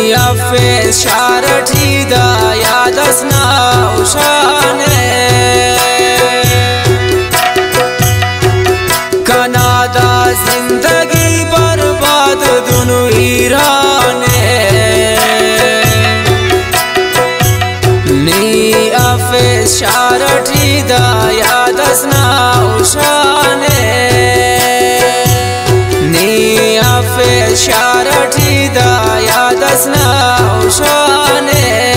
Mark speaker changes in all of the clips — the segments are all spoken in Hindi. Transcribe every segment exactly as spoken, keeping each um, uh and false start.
Speaker 1: Niyafe şarati da yadasna uşane Kanada zindagi barbad dunu İrane Niyafe şarati da yadasna uşane Niyafe şarati da yadasna uşane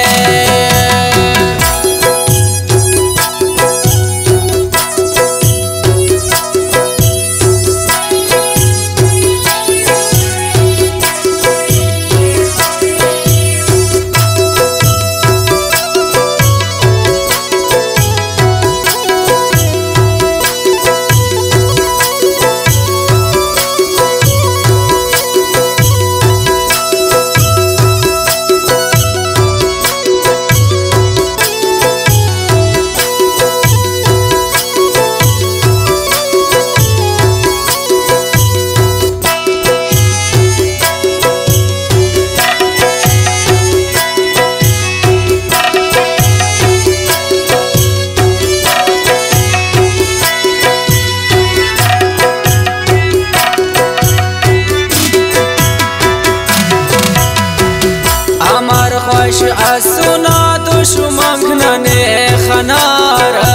Speaker 1: خوش اسونا دشمن کنه خنارا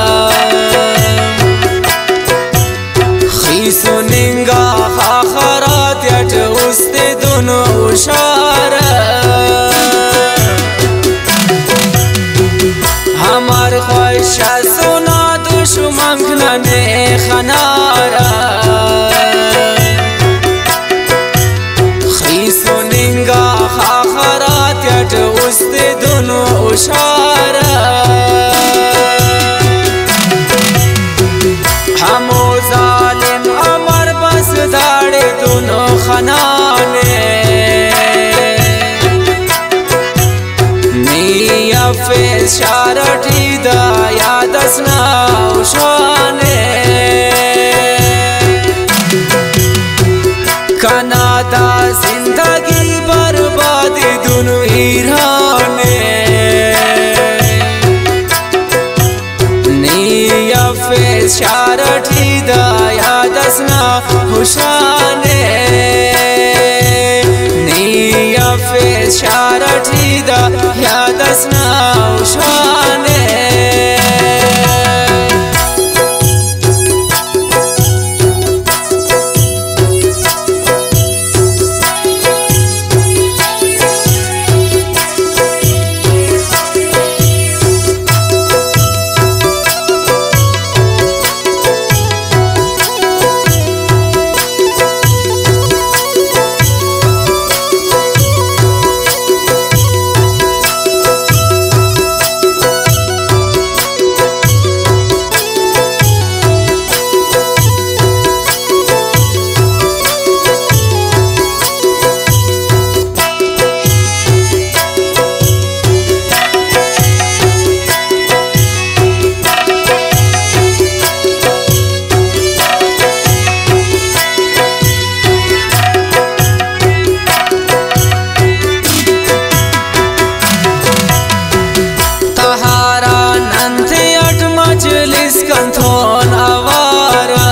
Speaker 1: خیسو نینگا خاخرات یت است دونو اشاره همار خوش اسونا دشمن کنه خنارا خیسو نینگا خاخرات یت است دونو اشاره همو ظالم امر بس داڑ دونو خنانے نیافه شارتی دا یادسنا اشانے کانادا زندگی برباد دونو ایرانے نیافه شارتی دا یادسنا اشانے نیافه شارتی دا یادسنا اشانے कंथोन आवारा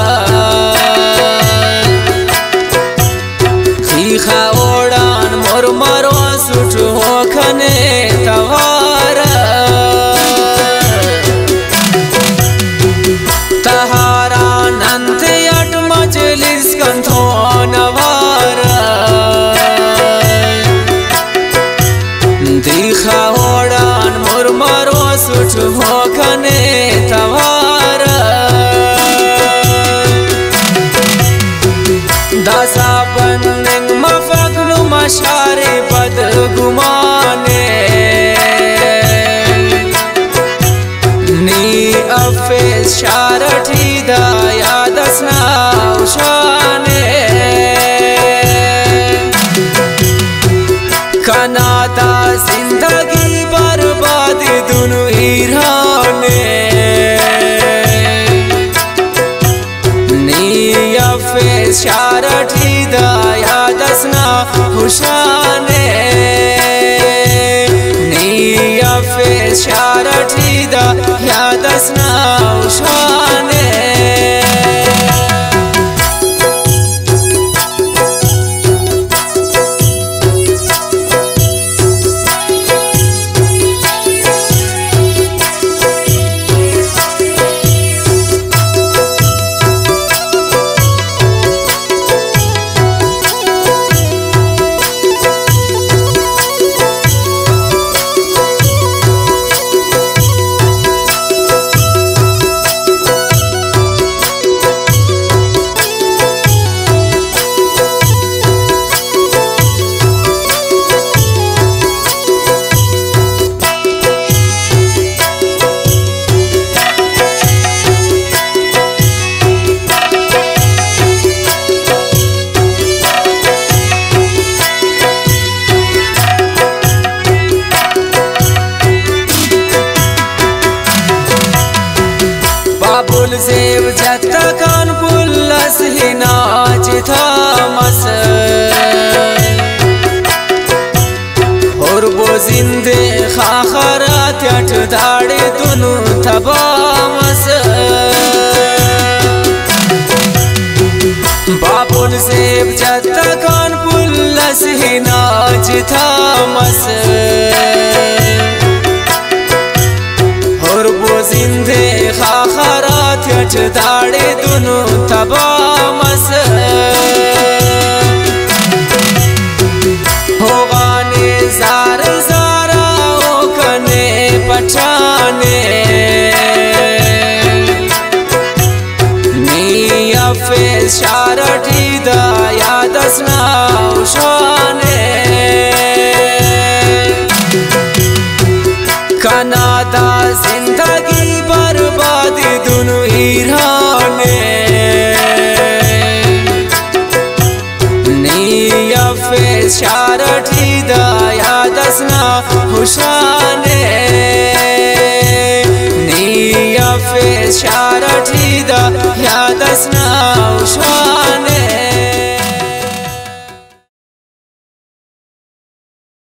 Speaker 1: खीखा ओडान मोर मरो सुट होखने तवारा तहारा नंत अट मजलिस कंथोन आवारा दीखा ओडान मोर मरो सुट होखने तवारा दासा पन्निंग मफगनु मशारे बद गुमाने नियाफे शारती दा यादसना uşane कनादा जिंदगी बर्बाद दुनु ईराने नियाफे शारती दा यादसना uşane شارتی دا یاد اسنا وشانه बाबुल सेव जत्ता कान पुल्लस ही नाच था मस और वो जिंदे खाखरात अठ दाड़े दोनों तबामस बाबुल सेव जत्ता कान पुल्लस ही नाच था मस और वो जिंदे खाखरात अठ दाड़े दोनों तबामस होगाने जार जारा ओकने पठाने निया फेल शारटी दा याद असना उशाने कनादा जिंदगी बर्बाद दोनों हीराने निया फेल शारटी दा याद असना हुशाने।